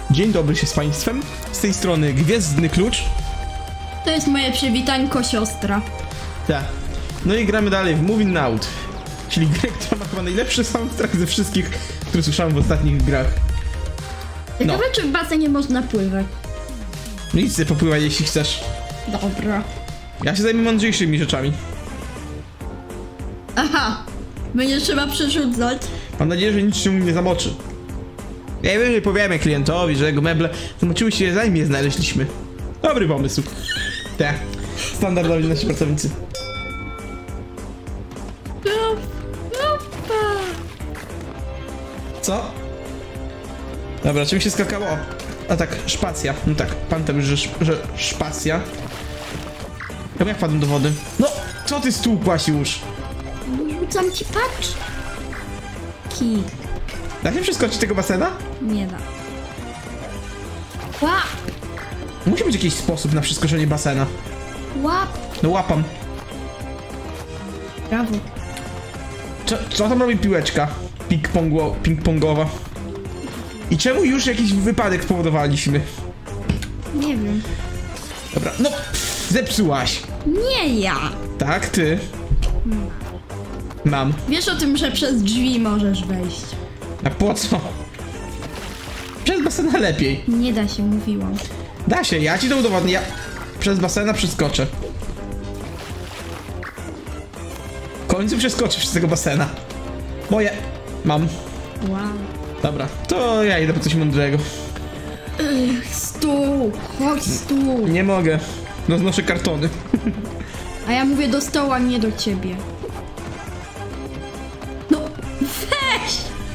Dzień dobry się z państwem, z tej strony Gwiezdny Klucz. To jest moje przywitańko siostra. Tak. No i gramy dalej w Moving Out, czyli grę, która ma chyba najlepszy soundtrack ze wszystkich, które słyszałem w ostatnich grach. Ciekawe, czy w basenie można pływać. No idź sobie popływaj, jeśli chcesz. Dobra. Ja się zajmę mądrzejszymi rzeczami. Aha, będzie trzeba przerzucać. Mam nadzieję, że nic się mu nie zamoczy. Ja wiem, że powiemy klientowi, że jego meble zamoczyły się, zanim je znaleźliśmy. Dobry pomysł. Tak. Standardowi nasi pracownicy. Co? Dobra, czym się skakało? A tak, szpacja. No tak, pamiętam już, że szpacja. Ja jak wpadłem do wody? No, co ty stłukłaś już? Rzucam ci patrz. Ki. Da się przeskoczyć tego basena? Nie da. Łap! Musi być jakiś sposób na przeskoczenie basena. Łap! No łapam. Brawo. Co tam robi piłeczka? Ping-pongowa. I czemu już jakiś wypadek spowodowaliśmy? Nie wiem. Dobra, no zepsułaś. Nie ja! Tak, ty. Mam. Wiesz o tym, że przez drzwi możesz wejść. A po co? Przez basena lepiej. Nie da się, mówiłam. Da się, ja ci to udowodnię. Ja przez basena przeskoczę. W końcu przeskoczysz z tego basena. Moje. Mam. Wow. Dobra, to ja idę po coś mądrego. Stół! Chodź stół! Nie mogę. No znoszę kartony. A ja mówię do stołu, nie do ciebie. No, weź!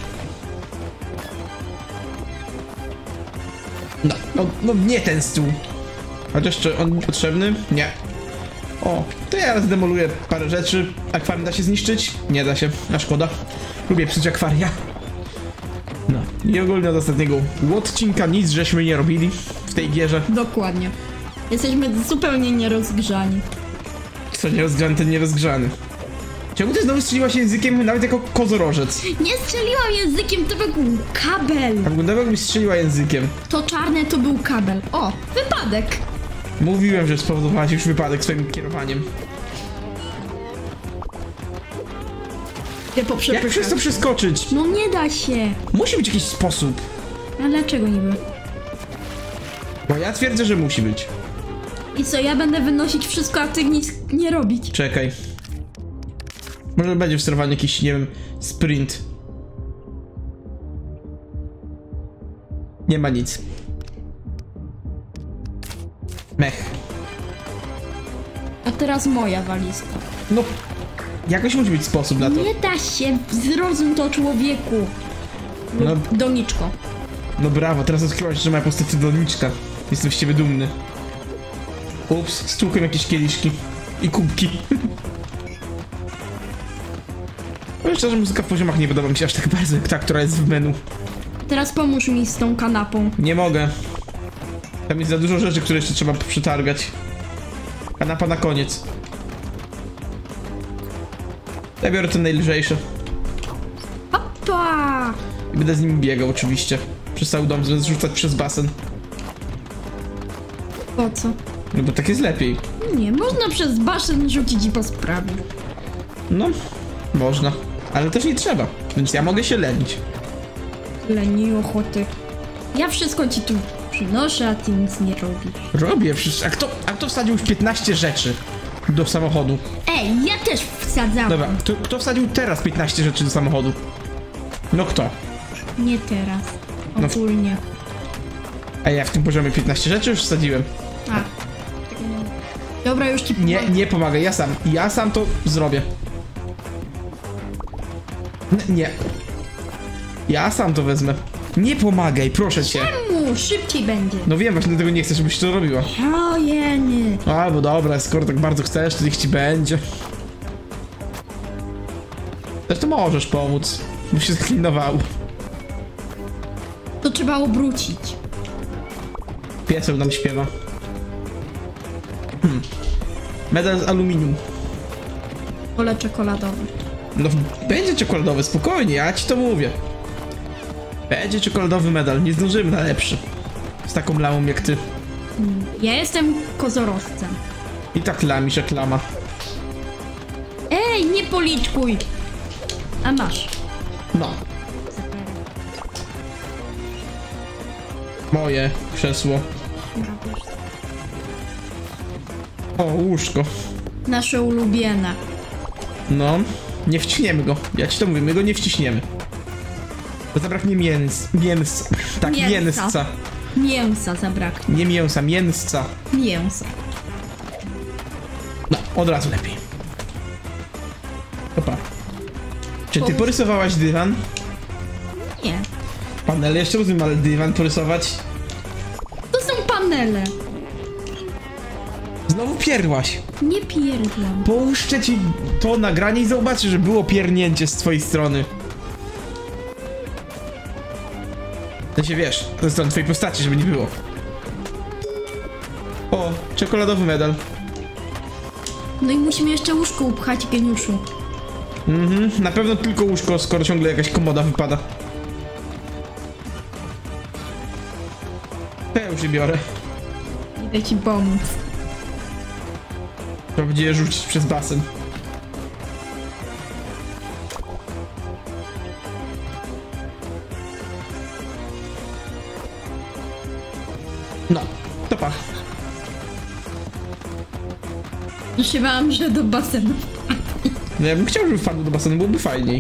No nie ten stół. Chociaż czy on potrzebny? Nie. O, to ja zdemoluję parę rzeczy. Akwarium da się zniszczyć? Nie da się, a szkoda. Lubię psuć akwaria. No, i ogólnie od ostatniego odcinka nic żeśmy nie robili w tej gierze. Dokładnie. Jesteśmy zupełnie nierozgrzani. Co nierozgrzany, ten nierozgrzany. Czemu ty znowu strzeliłaś językiem nawet jako kozorożec? Nie strzeliłam językiem, to był kabel. A wyglądało jakbyś strzeliła językiem. To czarne to był kabel. O, wypadek. Mówiłem, że spowodowałaś już wypadek swoim kierowaniem. Jak przez to przeskoczyć? No nie da się. Musi być jakiś sposób. A dlaczego niby? Bo ja twierdzę, że musi być. I co, ja będę wynosić wszystko, a ty nic nie robić. Czekaj. Może będzie w sterowaniu jakiś, nie wiem, sprint. Nie ma nic. Mech. A teraz moja walizka. No, jakoś musi być sposób na to. Nie da się, zrozum to człowieku. No. Doniczko. No brawo, teraz odkryłaś, że moja postać to doniczka. Jestem z ciebie dumny. Ups, stłukłem jakieś kieliszki. I kubki. Powiem szczerze, muzyka w poziomach nie podoba mi się aż tak bardzo jak ta, która jest w menu. Teraz pomóż mi z tą kanapą. Nie mogę. Tam jest za dużo rzeczy, które jeszcze trzeba przetargać. Kanapa na koniec. Ja biorę te najlżejsze. Opa! I będę z nim biegał oczywiście. Przez cały dom, żeby zrzucać przez basen. Po co? No bo tak jest lepiej. Nie, można przez basen rzucić i po sprawie. No, można. Ale też nie trzeba. Więc ja mogę się lenić. Leni ochoty. Ja wszystko ci tu przynoszę, a ty nic nie robisz. Robię przecież. A kto wsadził już 15 rzeczy do samochodu? Ej, ja też wsadzam. Dobra, kto wsadził teraz 15 rzeczy do samochodu? No kto? Nie teraz. No. Ogólnie. A ja w tym poziomie 15 rzeczy już wsadziłem. A. Dobra, już ci pomogę. Nie pomagaj, ja sam to zrobię. Nie. Ja sam to wezmę. Nie pomagaj, proszę cię. Czemu? Szybciej będzie. No wiem, właśnie dlatego nie chcę, żebyś to robiła. O jeny. Albo dobra, skoro tak bardzo chcesz, to niech ci będzie. Zresztą możesz pomóc, bo się zaklinowało. To trzeba obrócić. Pieseł nam śpiewa. Medal z aluminium. Wolę czekoladowy. No będzie czekoladowy, spokojnie, ja ci to mówię. Będzie czekoladowy medal, nie zdążymy na lepszy. Z taką lamą jak ty. Ja jestem kozoroscem. I tak lamisz jak lama. Ej, nie policzkuj! A masz. No. Moje krzesło. O, łóżko. Nasze ulubione. No, nie wciśniemy go. Ja ci to mówię, my go nie wciśniemy. Bo zabraknie Tak, Mięsa. mięsca. Mięsa zabraknie. Nie mięsa, mięsca. Mięsa. No, od razu lepiej. Opa. Czy ty porysowałaś dywan? Nie. Panele jeszcze rozumiem, ale dywan porysować? To są panele. Znowu pierdłaś. Nie pierdlam. Połuszczę ci to nagranie i zobaczysz, że było piernięcie z twojej strony. To się wiesz, ze strony twojej postaci, żeby nie było. O, czekoladowy medal. No i musimy jeszcze łóżko upchać, geniuszu. Na pewno tylko łóżko, skoro ciągle jakaś komoda wypada. To ja już je biorę. Idę ci pomóc. Trzeba będzie je rzucić przez basen. No, to pach. Już się bałam, że do basenu. No ja bym chciał, żeby wpadł do basenu, byłoby fajniej.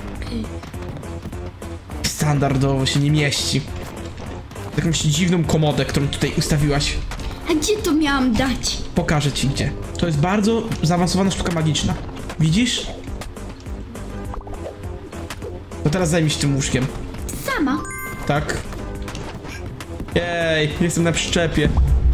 Standardowo się nie mieści. Jakąś dziwną komodę, którą tutaj ustawiłaś. A gdzie to miałam dać? Pokażę ci gdzie. To jest bardzo zaawansowana sztuka magiczna. Widzisz? To teraz zajmij się tym łóżkiem. Sama. Tak? Jej, jestem na przyczepie.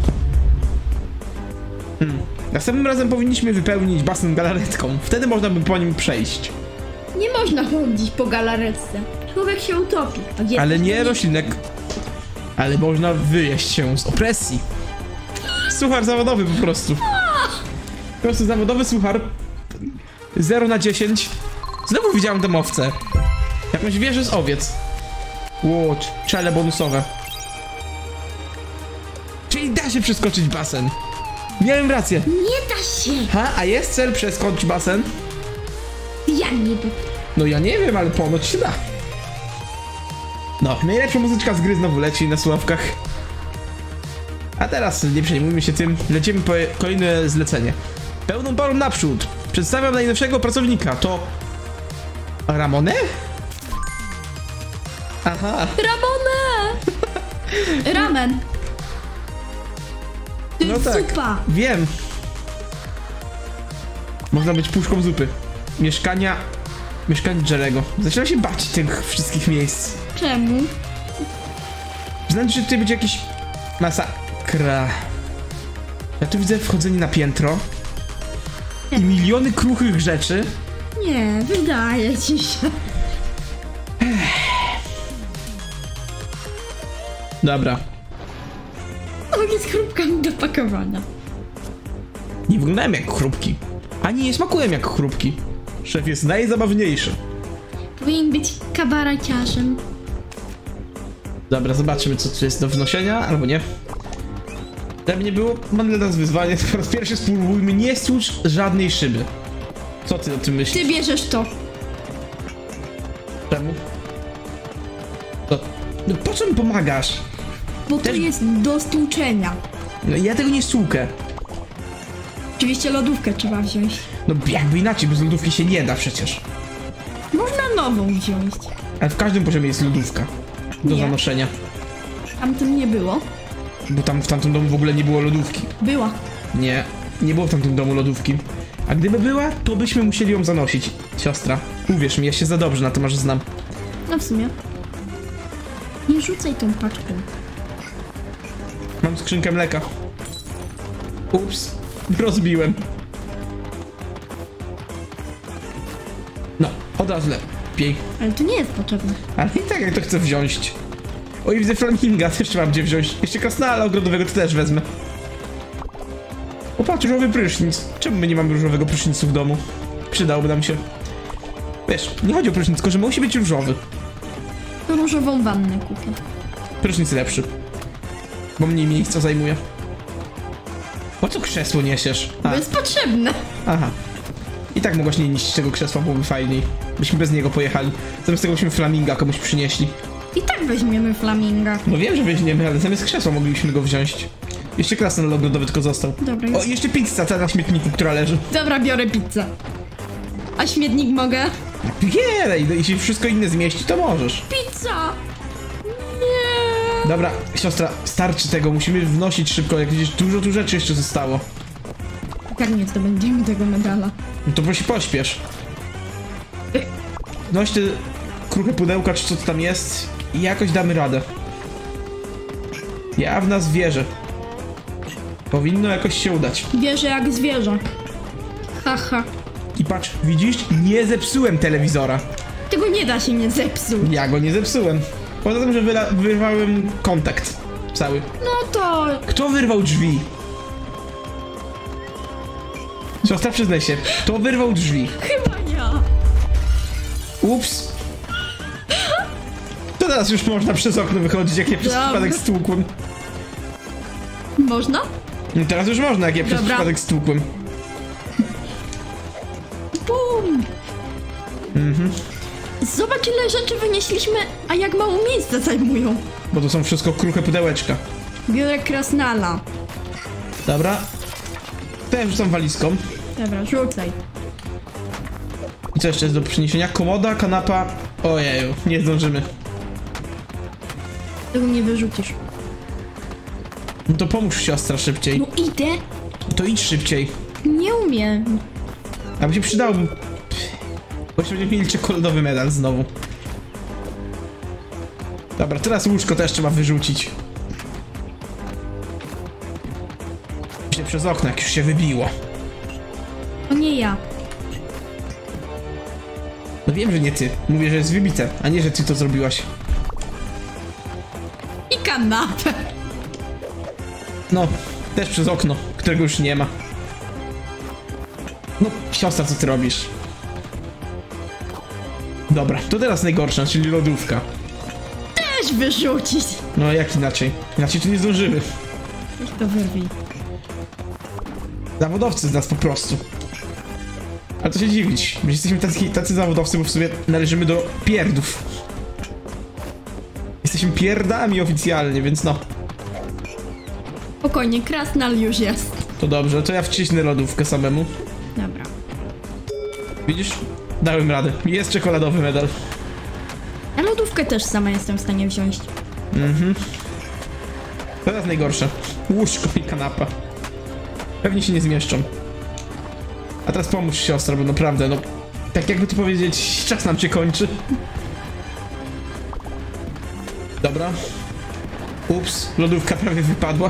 Następnym razem powinniśmy wypełnić basen galaretką. Wtedy można by po nim przejść. Nie można chodzić po galaretce. Człowiek się utopi. A gdzie Ale nie roślinek. Ale można wyjeść się z opresji. Suchar zawodowy po prostu. Po prostu zawodowy suchar. 0 na 10. Znowu widziałem tę owcę. Jakąś wieżę z owiec. Łódź, czele bonusowe. Czyli da się przeskoczyć basen. Miałem rację. Nie da się. Ha, a jest cel przeskoczyć basen? Ja niby. No ja nie wiem, ale ponoć się da. No, najlepsza muzyczka z gry znowu leci na słuchawkach. A teraz nie przejmujmy się tym, lecimy po kolejne zlecenie. Pełną parą naprzód. Przedstawiam najnowszego pracownika, to... Ramone? Aha. Ramone! Ramen. To No jest tak. zupa. Wiem. Można być puszką zupy. Mieszkanie Jerego. Zaczynam się bać tych wszystkich miejsc. Czemu? Znaczy, że tutaj będzie jakiś... masakra. Ja tu widzę wchodzenie na piętro. I miliony kruchych rzeczy. Nie, wydaje ci się. Dobra. On jest chrupkami do pakowania. Nie wyglądałem jak chrupki. Ani nie smakują jak chrupki. Szef jest najzabawniejszy. Powinien być kabareciarzem. Dobra, zobaczymy co tu jest do wnoszenia, albo nie. Żeby nie było, mam dla nas wyzwanie. Po raz pierwszy spróbujmy nie stłucz żadnej szyby. Co ty o tym myślisz? Ty bierzesz to. Czemu? To... No po co mi pomagasz? Bo to Też- jest do stłuczenia. No ja tego nie stłukę. Oczywiście lodówkę trzeba wziąć. No jakby inaczej, bez lodówki się nie da przecież. Można nową wziąć. Ale w każdym poziomie jest lodówka. Do Nie. zanoszenia. Tamtym nie było. Bo tam w tamtym domu w ogóle nie było lodówki. Była. Nie, nie było w tamtym domu lodówki. A gdyby była, to byśmy musieli ją zanosić. Siostra, uwierz mi, ja się za dobrze na tym aż znam. No w sumie. Nie rzucaj tą paczką. Mam skrzynkę mleka. Ups, rozbiłem. No, od razu lepiej. Ale to nie jest potrzebne. Ale i tak jak to chcę wziąć. Oj, widzę flaminga, też trzeba będzie wziąć. Jeszcze krasnala ogrodowego to też wezmę. O, patrz, różowy prysznic. Czemu my nie mamy różowego prysznicu w domu? Przydałby nam się. Wiesz, nie chodzi o prysznic, tylko że musi być różowy. To różową wannę kupię. Prysznic lepszy. Bo mniej miejsca zajmuje. Po co krzesło niesiesz? Bo jest potrzebne. Aha. I tak mogłaś nie nieść tego krzesła, byłoby fajniej. Byśmy bez niego pojechali. Zamiast tego byśmy flaminga komuś przynieśli. I tak weźmiemy flaminga. No wiem, że weźmiemy, ale zamiast krzesła moglibyśmy go wziąć. Jeszcze krasnolud ogrodowy tylko został. Dobra, O, i jeszcze pizza, ta na śmietniku, która leży. Dobra, biorę pizzę. A śmietnik mogę? Bieraj, no jeśli wszystko inne zmieści, to możesz. Pizza! Nie. Dobra, siostra, starczy tego, musimy wnosić szybko, jak widzisz, dużo tu rzeczy jeszcze zostało. Tak nie zdobędziemy tego medala. No to prosi pośpiesz. Wnoś te kruche pudełka, czy co to tam jest i jakoś damy radę. Ja w nas wierzę. Powinno jakoś się udać. Wierzę jak zwierzę. Haha. I patrz, widzisz? Nie zepsułem telewizora. Tego nie da się nie zepsuć. Ja go nie zepsułem. Poza tym, że wyrwałem kontakt cały. No to... Kto wyrwał drzwi? Siostra, przyznaj się. Kto wyrwał drzwi? Chyba ja. Ups. To teraz już można przez okno wychodzić, jak je przez Dobra. przypadek stłukłem. Można? No teraz już można, jak je przez Dobra. przypadek stłukłem. Bum! Zobacz, ile rzeczy wynieśliśmy, a jak mało miejsca zajmują. Bo to są wszystko kruche pudełeczka. Biorę krasnala. Dobra. To ja wrzucam walizką. Dobra, rzucaj. I co jeszcze jest do przyniesienia? Komoda, kanapa. Ojeju, nie zdążymy. Tego nie wyrzucisz. No to pomóż, siostra, szybciej. No idę. To idź szybciej. Nie umiem. Aby się przydał. Bo jeszcze będziemy mieli czekoladowy medal znowu. Dobra, teraz łóżko też trzeba wyrzucić. Myślę przez okno, jak już się wybiło. To nie ja. No wiem, że nie ty. Mówię, że jest wybite, a nie, że ty to zrobiłaś. I kanapę. No, też przez okno, którego już nie ma. No, siostra, co ty robisz? Dobra, to teraz najgorsza, czyli lodówka. Też wyrzucić. No, jak inaczej? Inaczej to nie zdążymy. Weź to wyrwij. Zawodowcy z nas po prostu. Ale to się dziwić. My jesteśmy tacy zawodowcy, bo w sumie należymy do pierdów. Jesteśmy pierdami oficjalnie, więc no. Spokojnie, krasnal już jest. To dobrze, to ja wcisnę lodówkę samemu. Dobra. Widzisz? Dałem radę. Jest czekoladowy medal. A lodówkę też sama jestem w stanie wziąć. Teraz najgorsze. Łóżko i kanapa. Pewnie się nie zmieszczą. A teraz pomóż, siostra, bo naprawdę, no... Tak jakby to powiedzieć, czas nam się kończy. Dobra. Ups, lodówka prawie wypadła.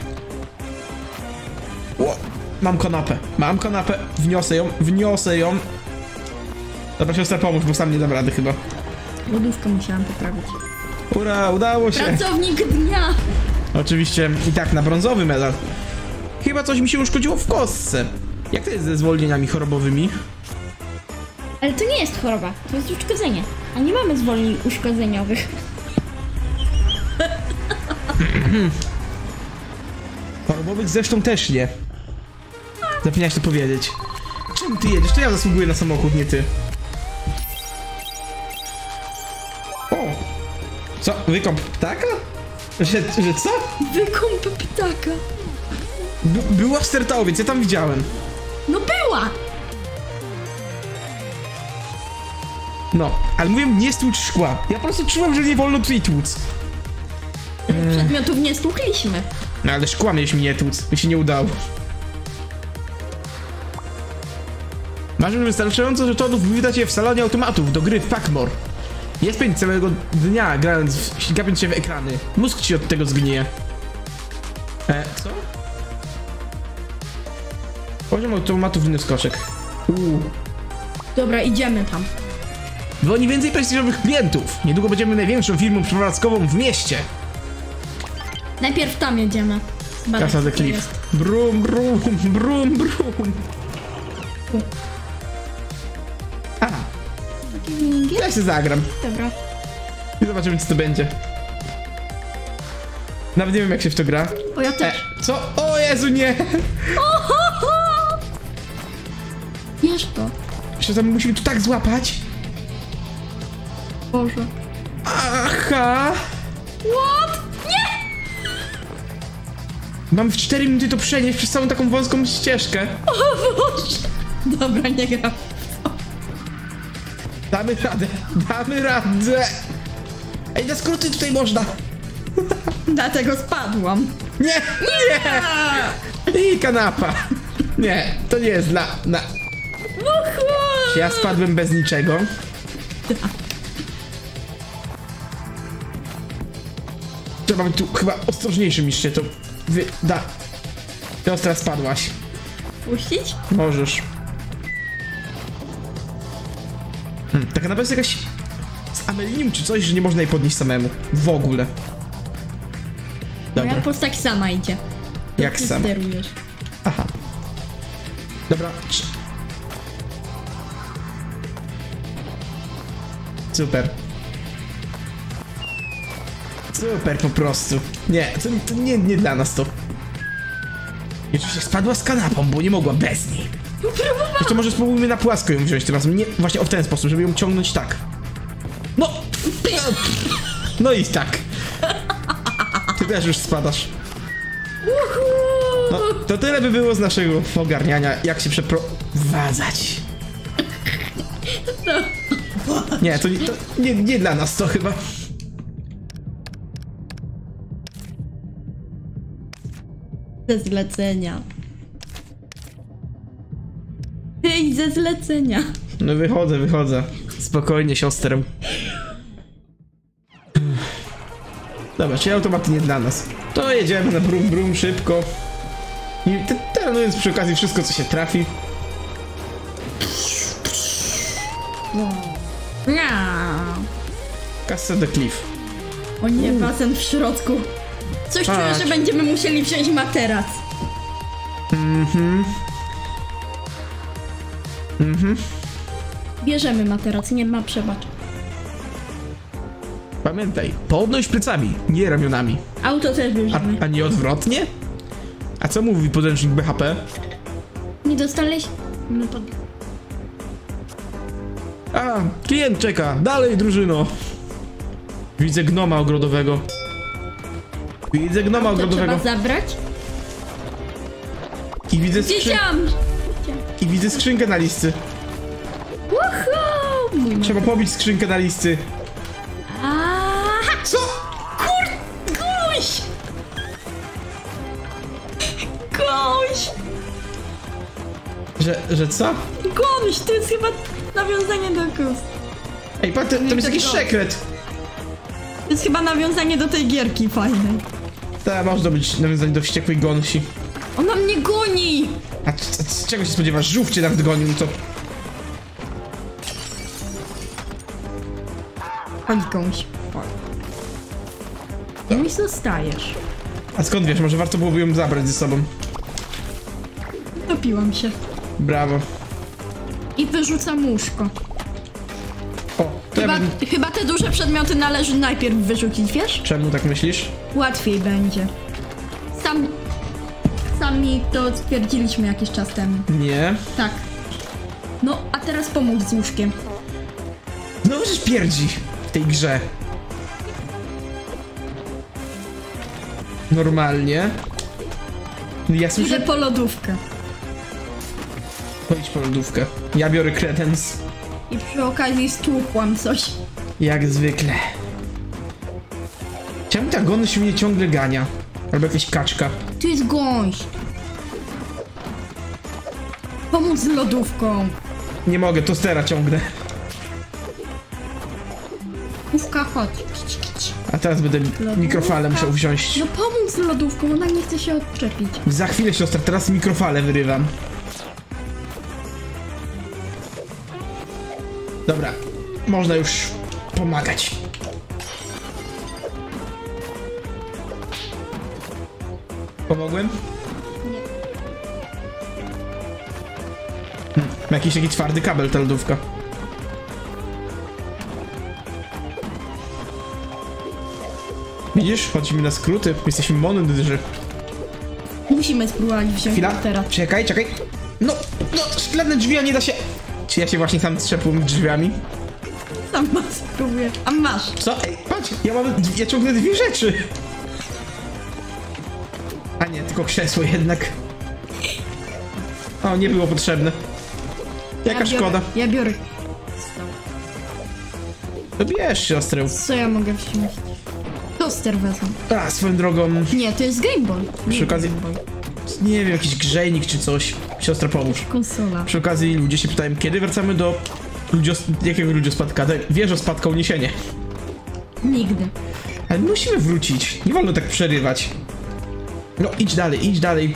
O, mam kanapę, wniosę ją. Dobra, siostra, pomóż, bo sam nie dam rady chyba. Lodówkę musiałam poprawić. Ura, udało się. Pracownik dnia! Oczywiście i tak na brązowy medal. Chyba coś mi się uszkodziło w kostce. Jak to jest ze zwolnieniami chorobowymi? Ale to nie jest choroba, to jest uszkodzenie. A nie mamy zwolnień uszkodzeniowych. Chorobowych zresztą też nie. Zapomniałeś to powiedzieć. Czym ty jedziesz? To ja zasługuję na samochód, nie ty. O! Co? Wykąp ptaka? Że co? Wykąp ptaka. Była w Stertało, ja tam widziałem. No była! No, ale mówię, nie stłucz szkła. Ja po prostu czułem, że nie wolno tutaj tłuc. Przedmiotów nie stłukliśmy. No ale szkła mieliśmy nie tłuc, mi się nie udało. Masz już wystarczająco żetonów, by wydać je w salonie automatów do gry w Packmore. Nie spędź całego dnia gapiąc się w ekrany. Mózg ci od tego zgnije. Co? Poziom automatów inny skoczek. Dobra, idziemy tam. Dzwoni więcej prestiżowych klientów. Niedługo będziemy największą firmą przeprowadzkową w mieście. Najpierw tam jedziemy. Zbadać, Casa co de to Cliff. jest. Brum, brum, brum, brum. Aha, Wingiel? ja się zagram. Dobra. I zobaczymy, co to będzie. Nawet nie wiem, jak się w to gra. O, ja też. Co? O Jezu, nie! Wiesz to. Jeszcze tam musimy tu tak złapać. Boże. Aha! What? Nie! Mam w 4 minuty to przenieść przez całą taką wąską ścieżkę. O Boże. Dobra, nie gram. Damy radę, damy radę! Ej, na skróty tutaj można! Dlatego spadłam. Nie! Nie! I kanapa! Nie, to nie jest dla... Ja spadłem bez niczego. Trzeba być tu chyba ostrożniejszym niż się to wyda. Ty ostra spadłaś. Puścić? Możesz. Ta kanapa jest jakaś z amelinium czy coś, że nie można jej podnieść samemu. W ogóle. Dobra. Moja postać sama idzie. Jak Ty sama? sterujesz. Aha. Dobra. Super. Super po prostu. Nie, to nie dla nas to. I oczywiście spadła z kanapą, bo nie mogła bez niej. Jeszcze może spróbujmy na płasko ją wziąć tym razem. Nie, właśnie w ten sposób, żeby ją ciągnąć tak. No! No i tak. Ty też już spadasz. No, to tyle by było z naszego ogarniania, jak się przeprowadzać. Nie, to nie dla nas to chyba. Ze zlecenia. Wyjdź ze zlecenia. No wychodzę. Spokojnie, siostrę. Dobra, czyli automaty nie dla nas. To jedziemy na brum brum szybko. I teranując przy okazji wszystko, co się trafi. Castle the Cliff. O nie, basen w środku. Coś czuję, że będziemy musieli wziąć materac. Bierzemy materac, nie ma przebacz. Pamiętaj, podnoś plecami, nie ramionami. Auto też bierzemy. A nie odwrotnie? A co mówi podręcznik BHP? Nie dostałeś? No to... A, klient czeka, dalej drużyno. Widzę gnoma ogrodowego. To trzeba zabrać? I widzę Wiedziałam! I widzę skrzynkę na listy. Woohoo! Trzeba pobić skrzynkę na listy. Aha! Co? Goś! Goś! Że co? Goś, to jest chyba nawiązanie do kus. Ej, patrz, to jest jakiś sekret. To jest chyba nawiązanie do tej gierki fajnej. Tak, można być nawiązanie do wściekłej gąsi. Ona mnie goni! A z czego się spodziewasz? Żółw cię nawet gonił, no to... Chodź gąś. No i zostajesz. A skąd wiesz? Może warto byłoby ją zabrać ze sobą. Topiłam się. Brawo. I wyrzucam łóżko. O, to Chyba te duże przedmioty należy najpierw wyrzucić, wiesz? Czemu tak myślisz? Łatwiej będzie. Sami to stwierdziliśmy jakiś czas temu. Nie. Tak. No, a teraz pomóż z łóżkiem. No przecież pierdzi w tej grze. Normalnie. Ja słyszę... Idę po lodówkę. Chodź po lodówkę. Ja biorę kredens. I przy okazji stłukłam coś. Jak zwykle. Czemu ta gąś mnie ciągle gania? Albo jakaś kaczka. Tu jest gąś. Pomóc z lodówką. Nie mogę, to stera ciągnę. Łówka, chodź. A teraz będę mikrofalę musiał wziąć. No pomóc z lodówką, ona nie chce się odczepić. Za chwilę, siostra, teraz mikrofalę wyrywam. Dobra, można już pomagać. Pomogłem? Nie. Ma jakiś taki twardy kabel ta lodówka. Widzisz? Chodzimy na skróty. Jesteśmy mądrzy. Musimy spróbować wziąć Chwila. teraz. Czekaj. No, szklane drzwi, a nie da się... Czy ja się właśnie tam trzepłem drzwiami? Sam spróbuję. A masz. Co? Ej, patrz, ja ciągnę dwie rzeczy. A nie, tylko krzesło jednak. O, nie było potrzebne. Jaka szkoda. Ja biorę. To bierz, siostrę. Co ja mogę wziąć? Toster wezmę. A, swoją drogą, Nie, to jest Game Boy. przy okazji... Nie wiem, jakiś grzejnik czy coś. Siostra, pomóż. Konsola. Przy okazji ludzie się pytają, kiedy wracamy do... jakiego ludziospadka? Wieżospadka uniesienie. Nigdy. Ale musimy wrócić. Nie wolno tak przerywać. No, idź dalej.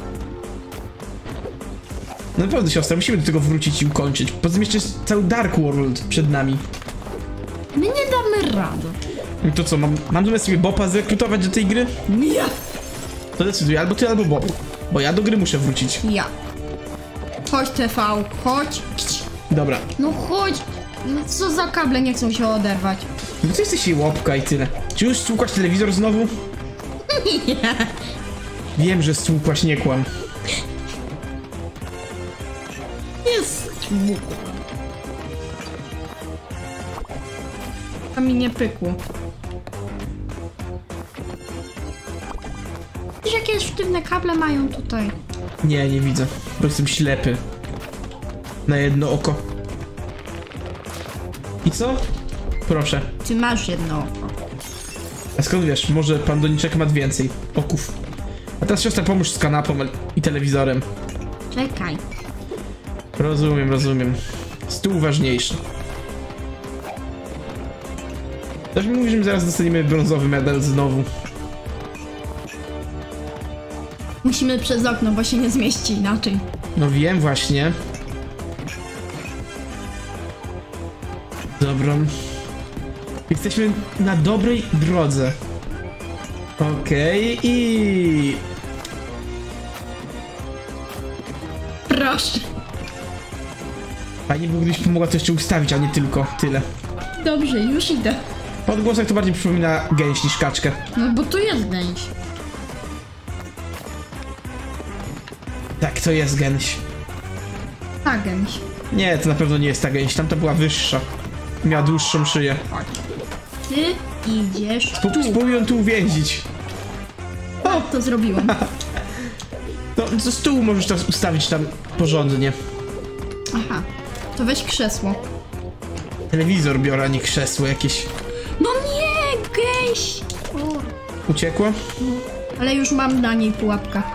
No naprawdę, siostra, musimy do tego wrócić i ukończyć. Poza tym jeszcze jest cały Dark World przed nami. My nie damy rady. I to co, mam zamiast sobie Boba zrekrutować do tej gry? Nie. To decyduję, albo ty, albo Bob. Bo ja do gry muszę wrócić. Ja. Chodź TV, chodź. Dobra. No chodź. No co za kable nie chcą się oderwać? No to jesteś jej łopka i tyle. Czy już stłukłaś telewizor znowu? Nie. Wiem, że stłukłaś, nie kłam. Jest. A mi nie pykło. Wiesz, jakie sztywne kable mają tutaj? Nie widzę. Bo jestem ślepy. Na jedno oko. I co? Proszę. Ty masz jedno oko. A skąd wiesz? Może pan Doniczek ma więcej oków. A teraz siostra, pomóż z kanapą i telewizorem. Czekaj. Rozumiem. Stół ważniejszy. Też mi mówi, że my zaraz dostaniemy brązowy medal znowu. Musimy przez okno, bo się nie zmieści inaczej. No wiem właśnie. Dobra. Jesteśmy na dobrej drodze. Okej, i... Proszę. Fajnie było, gdybyś pomogła to jeszcze ustawić, a nie tylko tyle. Dobrze, już idę. Po odgłosach to bardziej przypomina gęś niż kaczkę. No bo tu jest gęś. Tak, to jest gęś. Ta gęś. Nie, to na pewno nie jest ta gęś, tamta była wyższa. Miała dłuższą szyję. Ty idziesz tu. Spróbuj ją tu uwięzić. O! To zrobiłam. No, z stół możesz teraz ustawić tam porządnie. Aha. To weź krzesło. Telewizor biorę, a nie krzesło jakieś. No nie, gęś! O, Uciekło? ale już mam na niej pułapkę.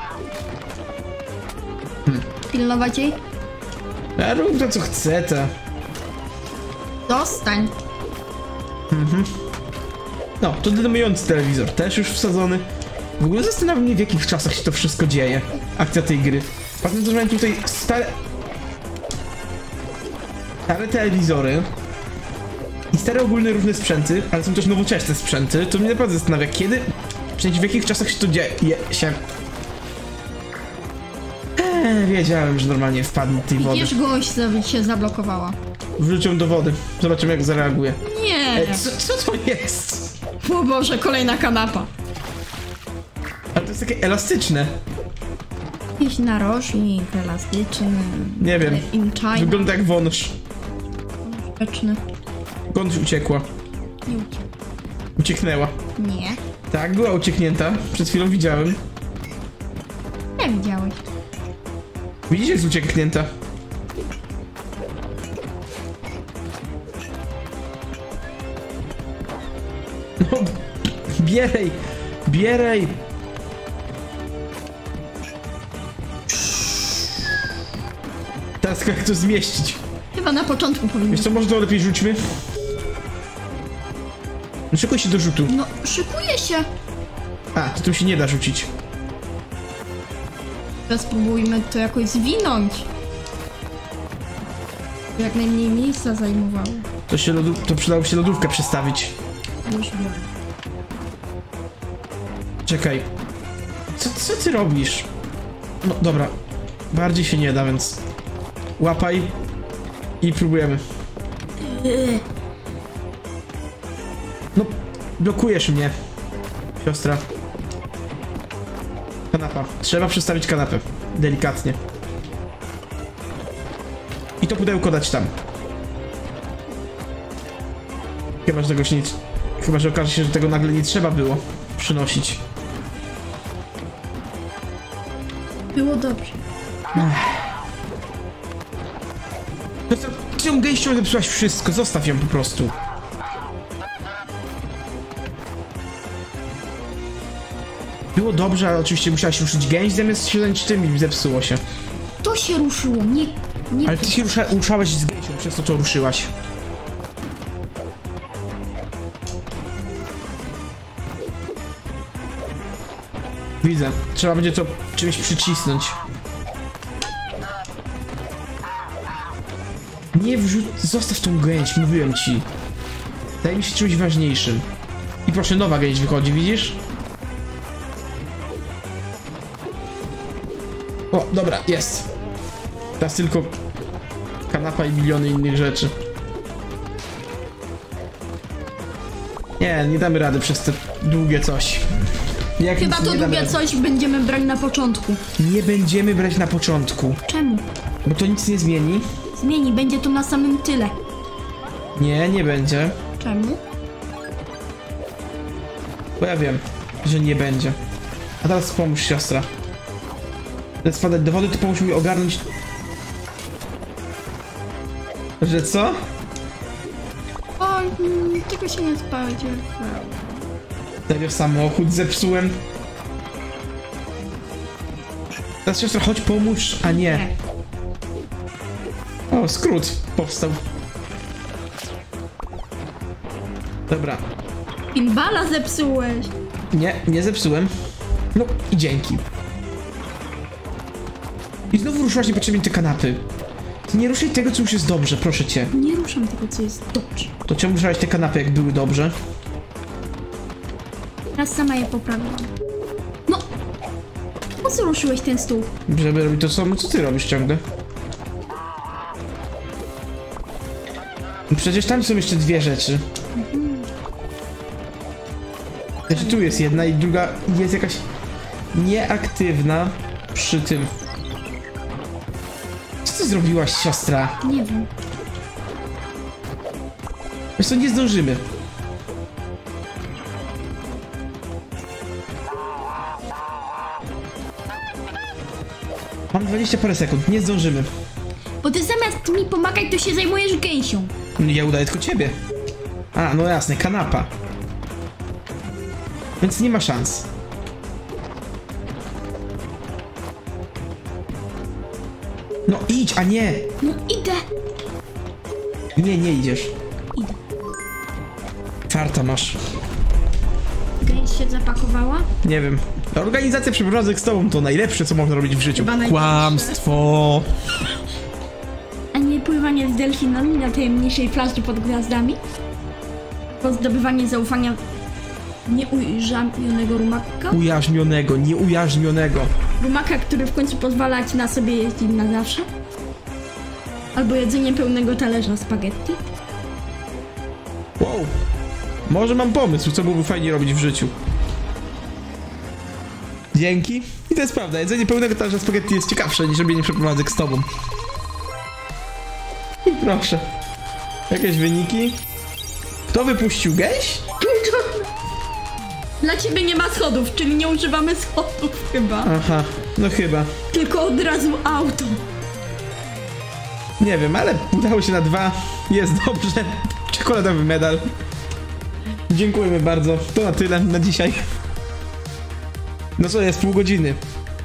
Pilnować jej? Ja rób to co chce, ta. Dostań. No, to dynamitujący telewizor, też już wsadzony. W ogóle zastanawiam się, w jakich czasach się to wszystko dzieje. Akcja tej gry. Patrząc, że mamy tutaj stare telewizory i stare ogólne różne sprzęty, ale są też nowoczesne sprzęty, to mnie naprawdę zastanawia, kiedy, przecież w jakich czasach się to dzieje się. Wiedziałem, że normalnie wpadnę do tej wody. Widzisz, gość się zablokowała. Wrzuć ją do wody, zobaczymy jak zareaguje. Nie. Co to jest? O Boże, kolejna kanapa. Ale to jest takie elastyczne. Jakiś narożnik elastyczny. Nie wiem. In China. Wygląda jak wąż. Rzeczny. Skądś uciekła. Nie uciekł. Ucieknęła. Nie. Tak, była ucieknięta. Przed chwilą widziałem. Jak widziałeś? Widzisz, jest ucieknięta. No, bierej! Teraz jak to zmieścić? Chyba na początku powinien. Wiesz co, może to lepiej rzućmy? No, szykuj się do rzutu. No, szykuje się. A, to tu się nie da rzucić. Teraz spróbujmy to jakoś zwinąć. Jak najmniej miejsca zajmowało. To przydałoby się lodówkę przestawić. Już biorę. Czekaj. Co ty robisz? No dobra. Bardziej się nie da, więc... Łapaj. I próbujemy. No, blokujesz mnie. Siostra. Kanapa. Trzeba przestawić kanapę. Delikatnie. I to pudełko dać tam. Chyba, że tego się nie... Chyba, że okaże się, że tego nagle nie trzeba było przynosić. Było dobrze. Ty ją gęścią zepsułaś wszystko, zostaw ją po prostu. Było dobrze, ale oczywiście musiałaś ruszyć gęś zamiast się zająć tym i zepsuło się. To się ruszyło, nie... Ale ty się ruszałeś z gęsią, przez to ruszyłaś. Widzę. Trzeba będzie to czymś przycisnąć. Nie wrzuć... Zostaw tą gęś, mówiłem ci. Daj mi się czymś ważniejszym. I proszę, nowa gęś wychodzi, widzisz? O, dobra, jest. Teraz tylko kanapa i miliony innych rzeczy. Nie damy rady przez te długie coś. Chyba to długie coś będziemy brać na początku. Nie będziemy brać na początku. Czemu? Bo to nic nie zmieni. Zmieni, będzie to na samym tyle. Nie będzie. Czemu? Bo ja wiem, że nie będzie. A teraz pomóż, siostra. Zamiast spadać do wody, to pomóż mi ogarnąć... Że co? O, tylko się nie spałcie. Serio, samochód zepsułem. Teraz siostra, chodź pomóż, a nie. O, skrót powstał. Dobra. Pinballa zepsułeś. Nie zepsułem. No i dzięki. I znowu ruszyłaś niepotrzebnie te kanapy. Ty nie ruszaj tego, co już jest dobrze, proszę cię. Nie ruszam tego, co jest dobrze. To czemu ruszałeś te kanapy, jak były dobrze? Teraz sama je poprawiłam. No! Po co ruszyłeś ten stół? Żeby robić to samo, co ty robisz ciągle. Przecież tam są jeszcze dwie rzeczy. Znaczy tu jest jedna i druga jest jakaś nieaktywna przy tym. Co ty zrobiłaś, siostra? Nie wiem. Wiesz co, nie zdążymy. Mam 20 parę sekund, nie zdążymy. Bo ty zamiast mi pomagać, to się zajmujesz gęsią. Ja udaję tylko ciebie. A, no jasne, kanapa. Więc nie ma szans. No idź, a nie! No idę. Nie idziesz. Idę. Farta masz. Gęś się zapakowała? Nie wiem. Organizacja przeprowadzek z tobą to najlepsze, co można robić w życiu. Chyba najlepsze. Kłamstwo! A nie pływanie z delfinami na tajemniczej plaży pod gwiazdami? Po zdobywanie zaufania nieujarzmionego rumaka? Ujarzmionego, nieujarzmionego. Rumaka, który w końcu pozwala ci na sobie jeździć na zawsze? Albo jedzenie pełnego talerza spaghetti? Wow. Może mam pomysł, co byłoby fajnie robić w życiu. Dzięki. I to jest prawda, jedzenie pełnego talerza spaghetti jest ciekawsze niż robienie przeprowadzek z tobą. I proszę. Jakieś wyniki? Kto wypuścił gęś? Dla ciebie nie ma schodów, czyli nie używamy schodów chyba. Aha, no chyba. Tylko od razu auto. Nie wiem, ale udało się na 2. Jest dobrze. Czekoladowy medal. Dziękujemy bardzo. To na tyle na dzisiaj. No co, jest pół godziny.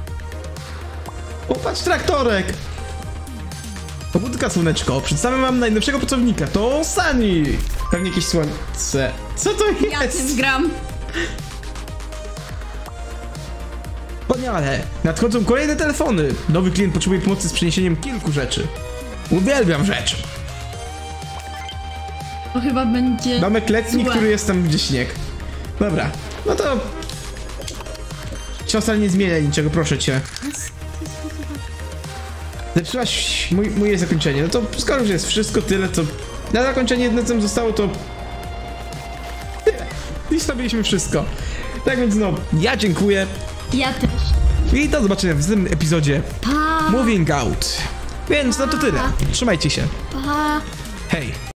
O, patrz, traktorek! Pobudka słoneczko. Przedstawiam wam najnowszego pracownika. To Sunny! Pewnie jakieś słońce. Co to jest? Ja tym gram. Wspaniale! Nadchodzą kolejne telefony. Nowy klient potrzebuje pomocy z przeniesieniem kilku rzeczy. Uwielbiam rzeczy. To chyba będzie... Domek letni, złe. który jest tam gdzie śnieg. Dobra, no to... Siostra, nie zmienia niczego, proszę cię. Zepsułaś moje zakończenie. No to skoro już jest wszystko, tyle, co... Na zakończenie jedyne, co nam zostało, to... Tyle. I stabiliśmy wszystko. Tak więc no, ja dziękuję Ja też. i do zobaczenia w następnym epizodzie Pa! Moving Out. Więc no to tyle. Trzymajcie się. Pa! Hej.